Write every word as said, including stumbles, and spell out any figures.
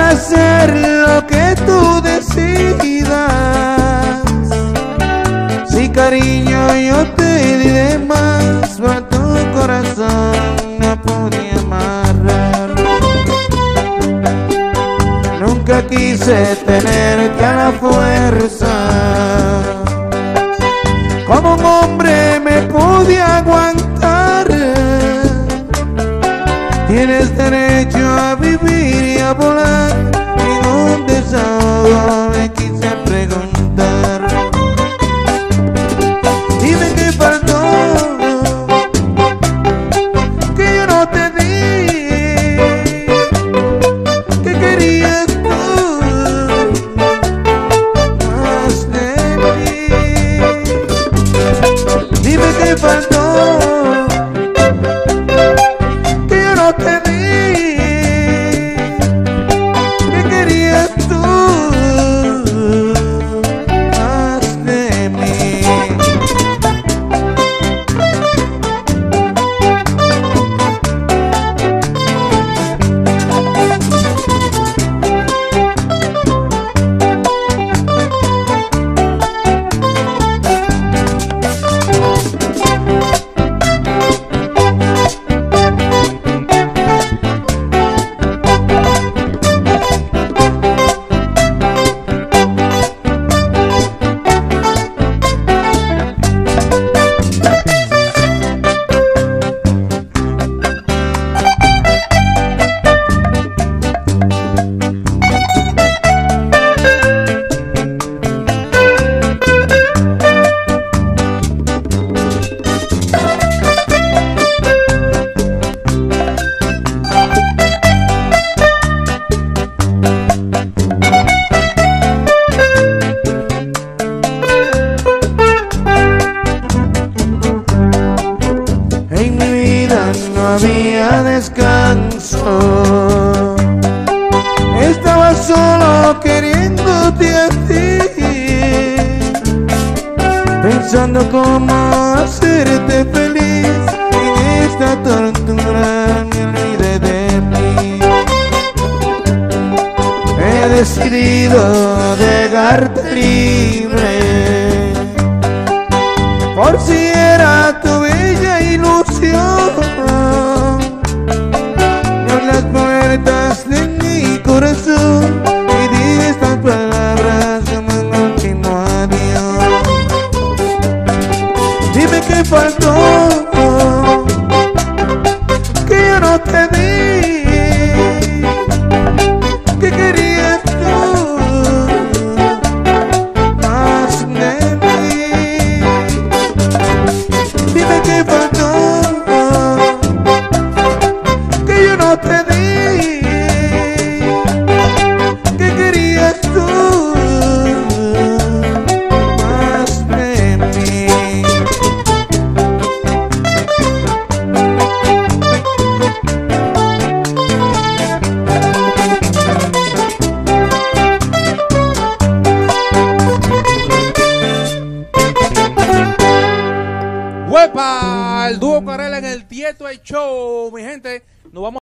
para hacer lo que tú decidas. Si cariño yo te di de más, pero tu corazón no podía amarrar. Nunca quise tenerte a la fuerza, como un hombre me pude aguantar. Tienes derecho a vivir y a volar, y un desahogo me quise preguntar. Dime qué faltó, que yo no te di, que querías tú más de mí. Dime qué faltó, que yo no te di, que querías tú más de mí. En mi vida no había descanso, estaba solo queriéndote a ti, pensando cómo hacerte feliz. En esta tortura me olvidé de mí. He decidido dejarte libre, por si era tu bella ilusión. Yo las puertas de mi corazón y di estas palabras como un último adiós. Dime qué faltó, que yo no te di, que querías tú más de mí. Dime qué faltó, que yo no te di, que querías tú más de mí. ¡Huepa! El dúo Carrera en el Tieto Show, mi gente. Nos vamos.